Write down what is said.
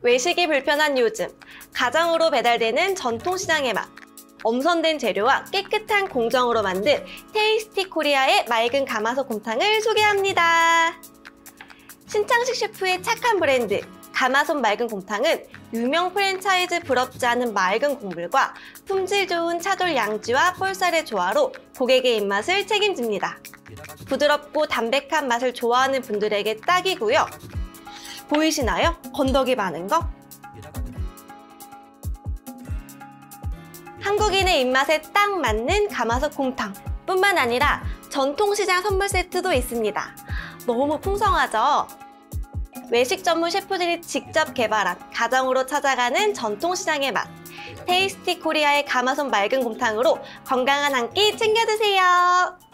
외식이 불편한 요즘, 가정으로 배달되는 전통시장의 맛, 엄선된 재료와 깨끗한 공정으로 만든 테이스티 코리아의 맑은 가마솥 곰탕을 소개합니다. 신창식 셰프의 착한 브랜드 가마솥 맑은 곰탕은 유명 프랜차이즈 부럽지 않은 맑은 국물과 품질 좋은 차돌 양지와 볼살의 조화로 고객의 입맛을 책임집니다. 부드럽고 담백한 맛을 좋아하는 분들에게 딱이고요. 보이시나요? 건더기 많은 거? 한국인의 입맛에 딱 맞는 가마솥 곰탕 뿐만 아니라 전통시장 선물 세트도 있습니다. 너무 풍성하죠? 외식 전문 셰프들이 직접 개발한 가정으로 찾아가는 전통시장의 맛 테이스티 코리아의 가마솥 맑은 곰탕으로 건강한 한 끼 챙겨 드세요.